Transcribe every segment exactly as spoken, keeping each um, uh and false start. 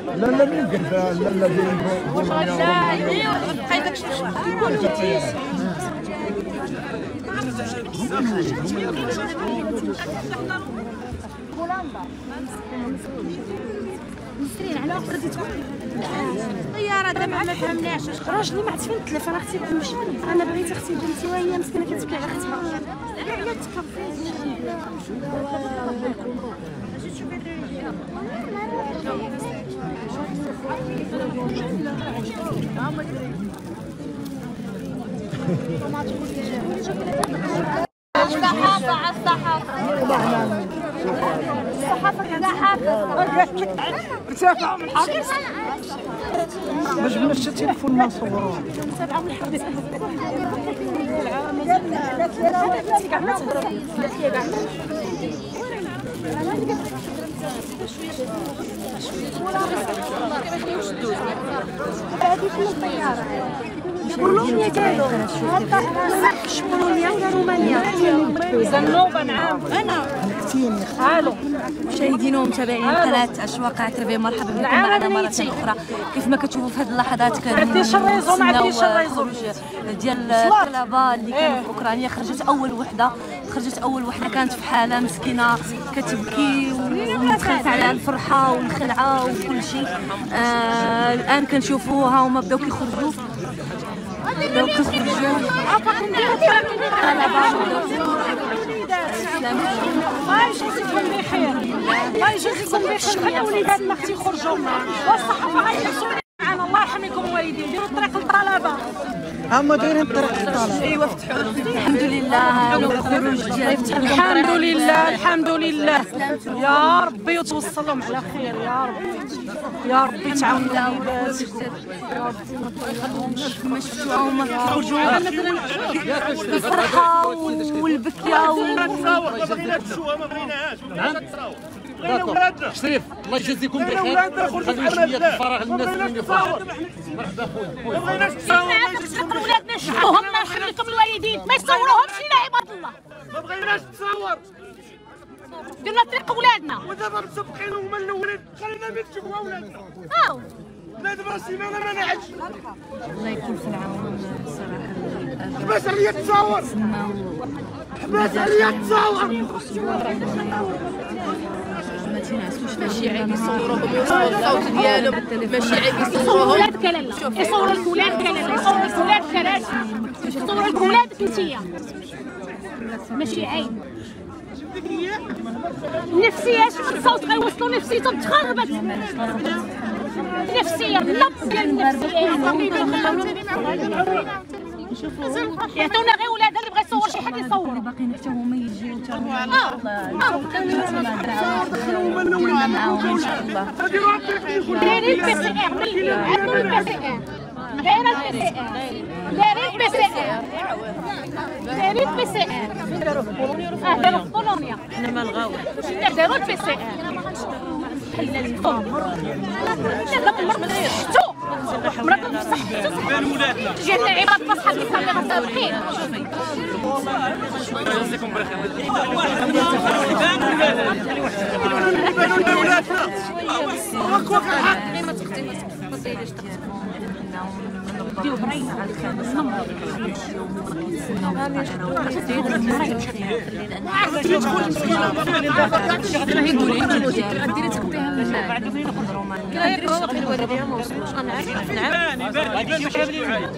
لا لا يمكن لا لا ديال بولونيا بقيتك بولندا مسرين على غادي تكون الطياره دابا ما فهمناش راجلي ما عرفت فين تلف. انا اختي ماشي انا بغيت اختي بنتي وهي مسكينه كتبكي على اختها. على الصحافه على الصحافه الصحافه كذا حافظ بتابعوا من الحديث ما جبناش حتى تليفون ما نصوروه. بتابعوا من الحديث بولونيا كانوا مش بولونيا ولا رومانيا زنوبه نعم انا الو مشاهدينا ومتابعين قناه اشواق عتربيه، مرحبا بكم معنا مره اخرى. كيف ما كتشوفوا في هذه اللحظات كنتسناو خروج ديال الطلبه اللي كانوا في اوكرانيا. خرجت اول وحده خرجت اول وحده كانت في حاله مسكينه كتبكي ومتخلف عليها الفرحه والخلعه وكل شيء. آه الان كنشوفوها هما بداو كيخرجوا بداو كيخرجوا الله يجازيكم بخير الله يجازيكم بخير. خلي وليداتنا اختي يخرجوا والصحافه غيحبسوا معنا. الله يحميكم الوالدين. ديروا الطريق للطلبه. هما دايرين الطريق للطلبه. ايوا فتحوا الحمد لله الخروج ديال الحمد لله الحمد لله يا ربي وتوصلهم على خير يا ربي يا ربي تعاون الوليدات يا ربي ما يخلوهمش كما شفتوا هما كيخرجوا بالفرحه والبكيه ما بغيناش نشوفها ما بغيناهاش ما بغيناش تصاور بغينا ولادنا. شريف الله يجازيكم بخير. خليو شويه الفراغ للناس اللي فوق. مرحبا خويا. ما بغيناش تصاور نحرقوا ولادنا نشوفوهم. الله يرحم لكم الوالدين ما يصوروهمش لينا عباد الله. ما بغيناش تصاور. ديرنا طريق ولادنا ودابا مسبقين هما الاولين خلينا نشوفوا ولادنا. اه لا دابا سيمانه ما نعدش. الله يكون في العون الصراحه. حباس عليا تصاور حباس عليا تصاور. ماشي عيب يصوروهم ويوصلوا الصوت ديالهم. ماشي عيب يصوروا ولادك لالا يصوروا لك ولادك لالا يصوروا لك ولادك كراسي يصوروا لك ولادك انتيا. ماشي عيب. النفسيه شوف الصوت غيوصلوا نفسيتهم تخربت. نفسيه اللب ديال النفسيه يعطونا غير ولادها اللي بغى يصور شي حد يصور. باقيين حتى هما يجيو حتى هما اه اه معاهم ان شاء الله. دايرين البي سي ار عندهم البي سي ار دايره البي سي ار دايرين البي سي ار دايرين البي سي ار. اه داروا في بولونيا. حنا ما نلغاوش داروا البي سي ار. حنا الفم لا مرض شفتو مرض بصح جات عباد بصحه اللي صافي غتسابقين. يجازيكم بخير. ولادنا راك واقع الحق. ما تخدي ما تفضيليش ديو برينا على الخامس نمر ديري تخبيها من بعد نقدروا ما نقدروش الوالدين ما وصلوش. نعرف نعم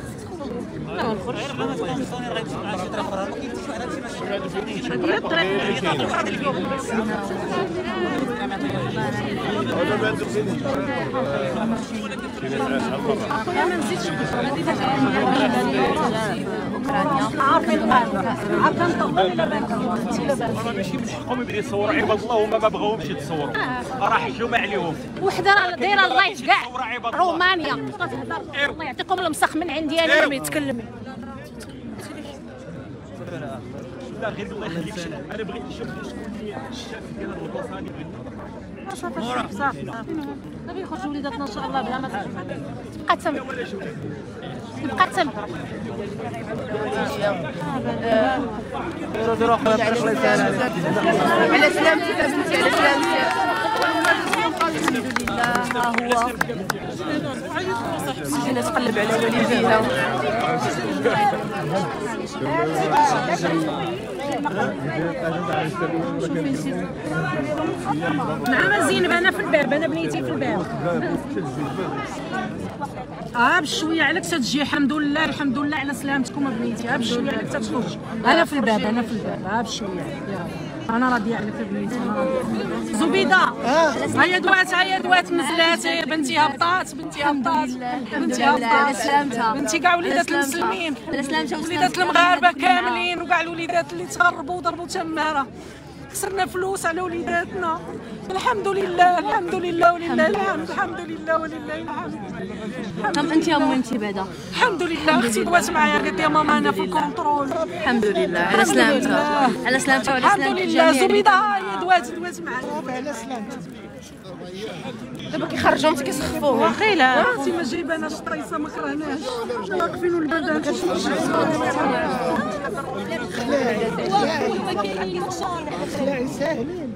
اوكرانيا عارفين عارفين ماشي من حقهم يبداو يصوروا عباد الله هما ما بغاوهمش يتصوروا. راه حجوا عليهم. وحده راه دايره اللايف كاع رومانيا تهضر. الله يعطيكم المسخ من عندي انا ما يتكلمي. لا غير الله يخليك انا بغيت نشوف شكون هي الشاف ديال هاد البلاصه هادي. صافي صافي صافي يخرجوا وليداتنا ان شاء الله بلا ما تبقى تما تبقى تما. على سلامتك بنتي على سلامتك. ها هو جينا تقلب على والدينا. مع زينب انا في الباب، انا بنيتي في الباب. اه بشويه عليك تتجي. الحمد لله الحمد لله على سلامتكم بنيتي. اه بشويه عليك تتخرج. انا في الباب انا في الباب. اه بشويه انا راضيه عليك بنيتي. انا راضيه. زبيده هيا دوات هيا دوات نزلات. هيا بنتي هبطات بنتي هبطات بنتي هبطات بنتي كاع وليدات المسلمين وليدات المغاربه كاملين وكاع الوليدات اللي تغربوا وضربوا تماره. خسرنا فلوس على وليداتنا. الحمد لله الحمد لله ولله الحمد. الحمد لله ولله الحمد. كم انت يا امي انت بعدا؟ الحمد لله. اختي دوات معايا قالت لي يا ماما انا في الكونترول. الحمد لله على سلامتها على سلامتها وعلى الحمد سلامتك لله. الجميع. زبيده هي دوات دوات معايا على سلامتها. دابا كيخرجوا انت كيسخفوه. واخيلا اختي ما جايباناش طريصه ما كرهناش. حنا واقفين والبنات خلاعي ساهلين.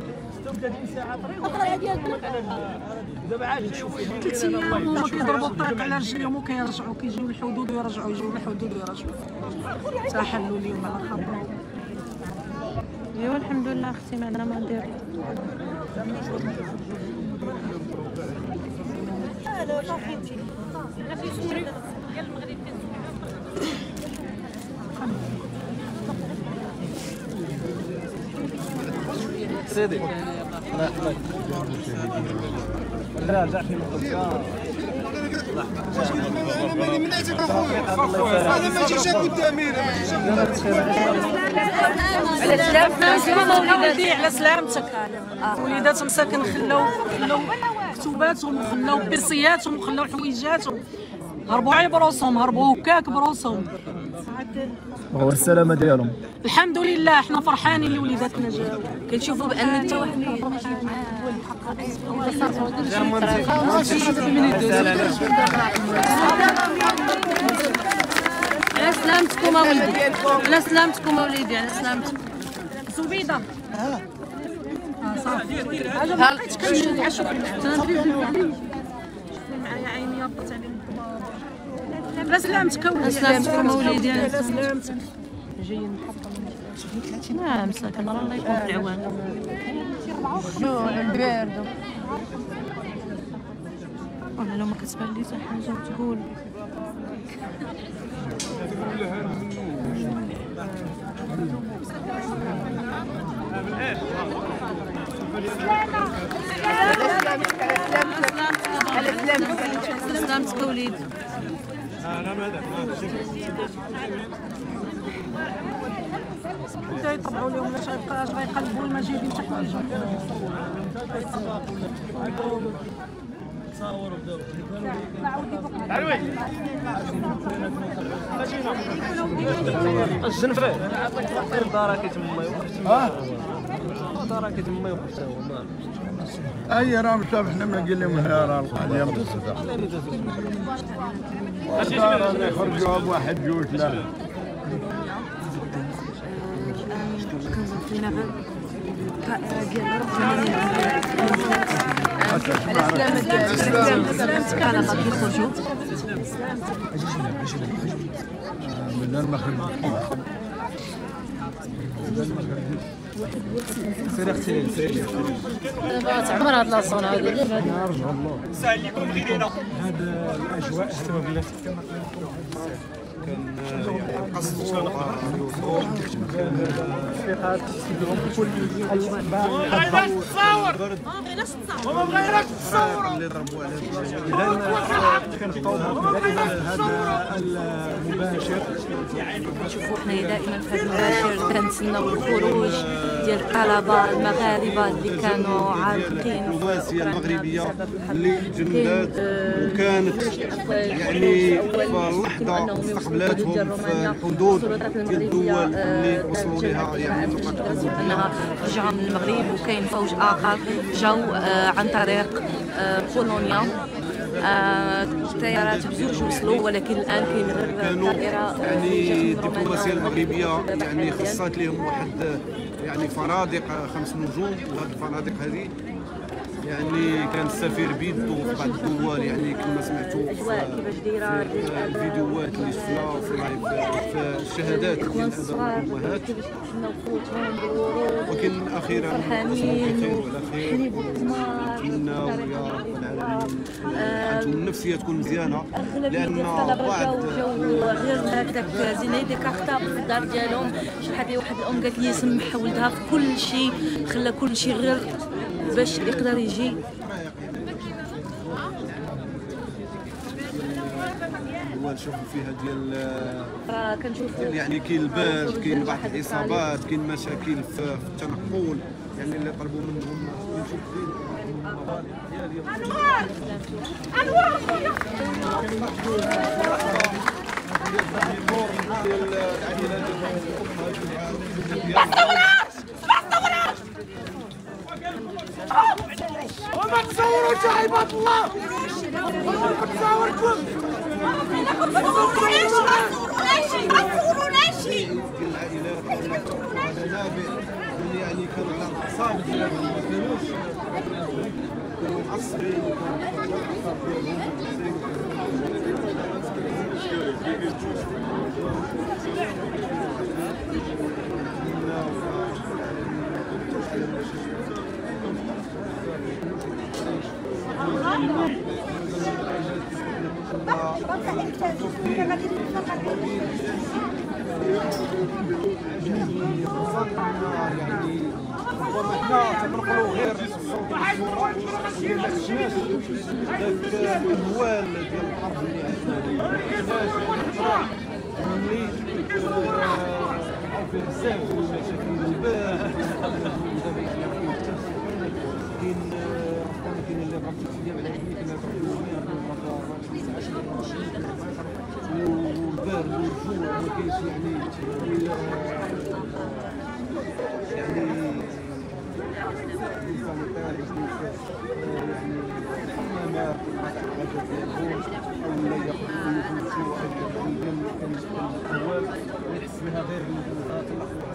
ثلاث ايام هما كيضربوا الطريق على رجليهم وكيرجعوا كيجيو للحدود ويرجعوا يجيو للحدود ويرجعوا. تحلوا اليوم على خبر. ايوا الحمد لله اختي ما عندنا ما ندير. سيدي الله يحفظك. راجع في المخزن. هذا ما جاش قدامي. على سلامتك على سلامتك. وليدات مساكن خلاو خلاو كتوباتهم وخلاو بيسياتهم وخلاو حويجاتهم. هربوا على بروسهم هربوا هكاك بروسهم. هو السلامة ديالهم. الحمد لله حنا فرحانين اللي وليداتنا جاو. كنشوفوا بان حتى واحد على سلامتكم اوليدي على سلامتكم اوليدي على سلامتكم. زبيده اه صافي ها لقيت كنشوف عشوف معايا عيني هبطت عليهم. على سلامتك اوليدي. على سلامتكم اوليدي على سلامتك. جايين نعم مساكن راه الله يكون في العوان. شو البارد والله لو ما كتبان لي حتى حاجه تقول. على سلامتك اوليدي. حتى يطبعوا لهم باش غيبقاش غيقلبوا المجاهدين تحت الجو. الجنفة دارك تما يوقف. اه دارك تما يوقف هو. اي راه مصاب حنا ما قال لهم هنا راه القضيه متصله. يخرجوا بواحد جوج لا. على سلامتك على غادي يخرجوا. من المغرب. سير اختي سير. دابا تعمر هاد لاصون هادي. سهل لكم غير هنا. هذا الاجواء حتى بلاتي كان قصد شنقه التطبيقات كيديرهم كل ما بغيناش تصور ما بغيناش تصور اللي ضربوا على اذا كنبقاو هذا المباشر. نشوفوا حنايا دائما في هذا المباشر كنتسناو الخروج ديال الطلبه المغاربه اللي كانوا عالقين الدبلوماسيه المغربيه اللي جندات وكانت يعني في اللحظه استقبلاتهم في الحدود ديال الدول اللي وصلوا لها يعني انها رجعوا من المغرب وكاين فوج اخر جاو عن طريق بولونيا. الطيارات بزوج وصلوا ولكن الان كاين غير طائره يعني الدبلوماسيه المغربيه يعني خصات لهم واحد يعني فنادق خمس نجوم، وهذه الفنادق هذه يعني كان السفير بيدو في بعض الدول، يعني كما سمعتوا في الفيديوهات اللي شفنا في في الشهادات ديال الاباء والامهات. ولكن اخيرا فرحانين وعلى خير، نتمناو يا رب العالمين حالتهم النفسيه تكون مزيانه، لان بعض غير هكذاك زيني ديك كارطا في الدار ديالهم. شحال هذه واحد الام قالت لي سمح ولدها في كل شيء، خلى كل شيء غير باش يقدر يجي. هو نشوفوا فيها ديال راه كنشوفوا يعني كاين البرد، كاين بعض الاصابات، كاين مشاكل في التنقل، يعني اللي طلبوا منهم يمشوا انوار انوار خويا وما تصوروش يا عباد الله، ما تصوركم، ما تصوروناش، ما تصوروناش. يعني كانوا على الاعصاب ديالهم، ما كانوش كانوا معصبين يعني ربما حنا تنقلوا غير الصوت والصوره، ما شفناش ذاك الهوال ديال الحرب اللي عندنا، ما شفناش اللي فيه بزاف ديال المشاكل البارح. كاين كاين اللي بغات تدير على هذيك اللي والبرد والجوع ما كاينش، يعني يعني الانسان يطير باش يعني الحمامات والحاجات ديالهم، ولا ياخذ يمشي واحد البلدان كان الهوال ويحس بها غير الوزارات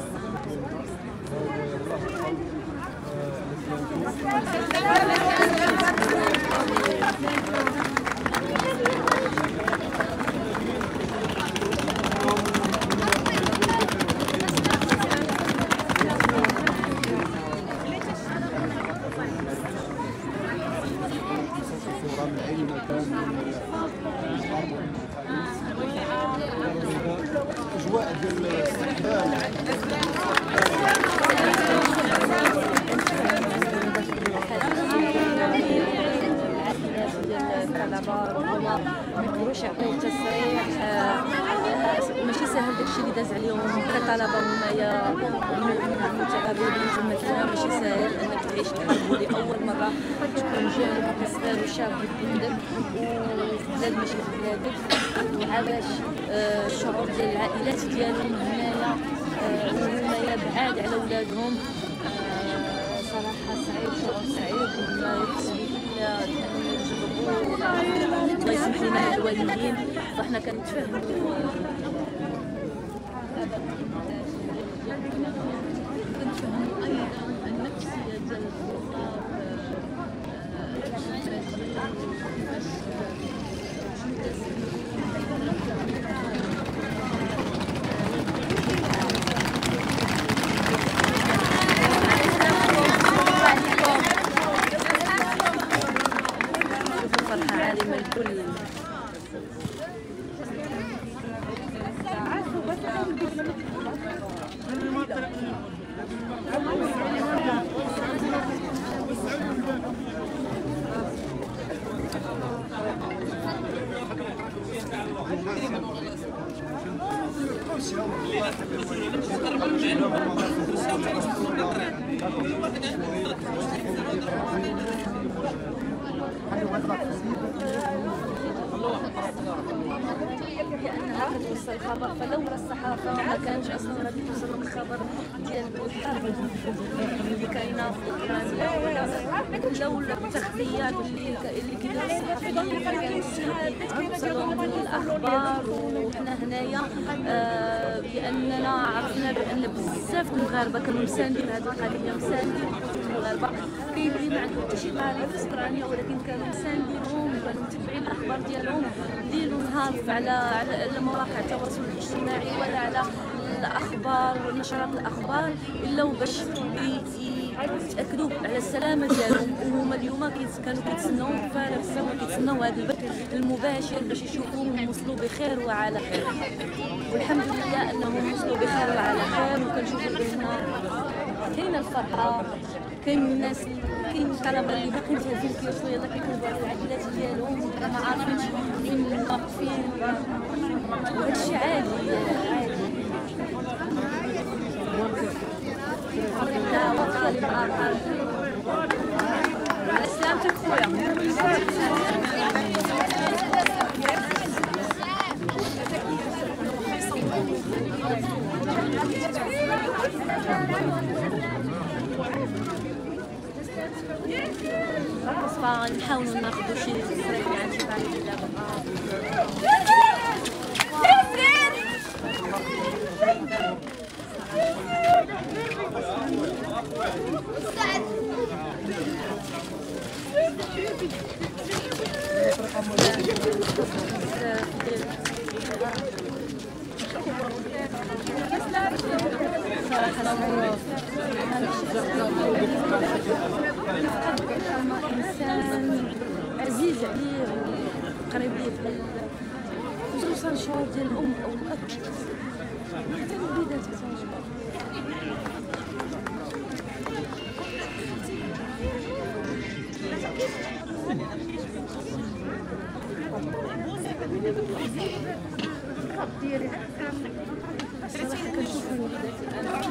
اجواء ديال الاستقبال. ربما ما يقدروش يعطيو تصريح، ماشي سهل داكشي اللي داز عليهم كطلبه هنايا متغربين تما كنا، ماشي سهل انك تعيش الحرب لاول مره، تكون جانب كصغير وشاب في بلادك وفي بلاد ماشي في بلادك، وعلاش الشعور ديال العائلات ديالهم هنايا وهنايا بعاد على ولادهم. صراحه صعيب، شعور صعيب، وما يحسبوا الله يسمح لنا الوالدين، فاحنا كنتفاهموا كنتفاهموا ايضا النفسيه ديال الطلاب. فرحة عالمة الكل. لأنها كتوصل الخبر، فلولا الصحافة ما كانش أصلا غادي توصل الخبر ديال الحرب اللي كاينة في أوكرانيا، ولا لولا التغطية اللي اللي كيديروا الصحافة الاخبار وحنا هنايا آه باننا عرفنا بان بزاف المغاربه كانوا مساندين هذه القضيه، مساندين المغاربه كاين اللي ما عندهم حتى شي قريه في اسبانيا ولكن كانوا مساندينهم وكانوا متبعين الاخبار ديالهم ليل ونهار على على مواقع التواصل الاجتماعي ولا على الاخبار ونشرات الاخبار الا باش يتاكدوا على السلامه ديالهم. وهما اليوم كانوا كيتسناو بفارغ الصبر كيتسناو هذا البث المباشر باش يشوفوهم وصلوا بخير وعلى خير، والحمد لله انهم وصلوا بخير وعلى خير. وكنشوفوا بان كاينه الفرحه، كاين الناس كاين الطلبه اللي باقيين في الكيوس يلاه كيقلبوا على العائلات ديالهم ما عارفينش فين واقفين، وهادشي عادي عادي. لا واخا اللي بقى على سلامتك خويا. فنحاولوا ناخذوا شي تصريح عن شي بعض انسان عزيز عليه وقريب ليه بحال خصوصا الشعور ديال الام او الاب حتى الوليدات كتعجبهم. صراحة كنشوف الوليدات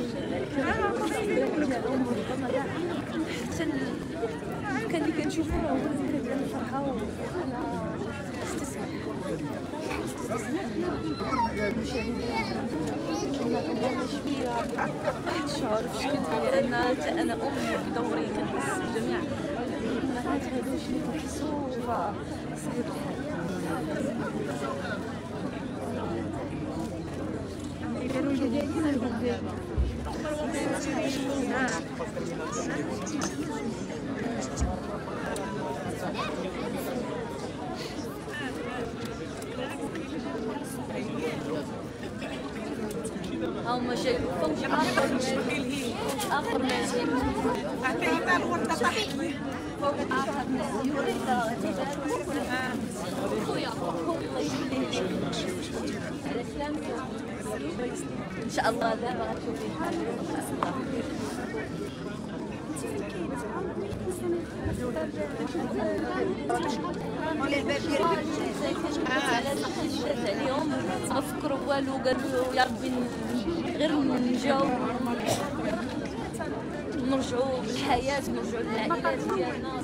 حتى كان اللي كنشوفو هو الفكرة ديال الفرحة وأنا استسمح شوية واحد الشعور في الشكل ديالي أنا حتى أنا أم بدوري كنحس بجميع الأمهات هادو شنو كيحسو فصعيب الحال. هما جايين فوق اخر ماشي اخر ماشي عطينا الورده طحيني فوق اخر ماشي خويا على سلامتك ان شاء الله دابا غتشوفي حالك عليهم ما فكروا والو قالوا يا ربي غير نجاو نرجعوا بالحياه نرجعوا للعائلات ديالنا.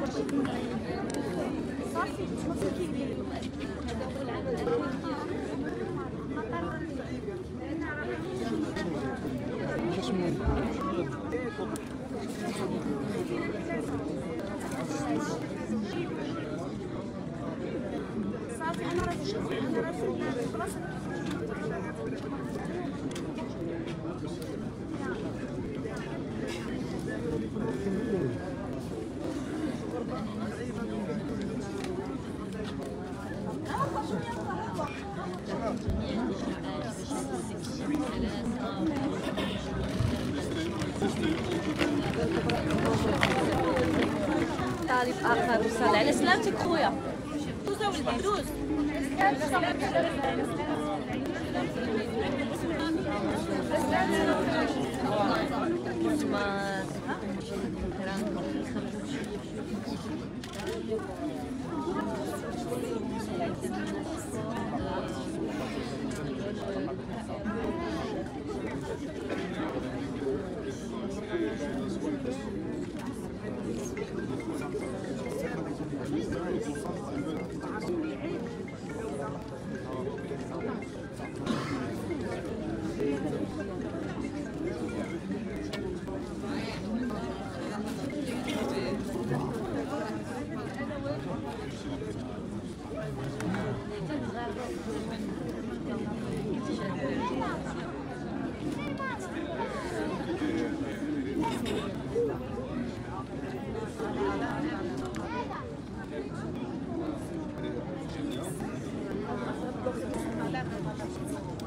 طالب اخر وصل على سلامتك خويا. دوز ولدي دوز. Thank you.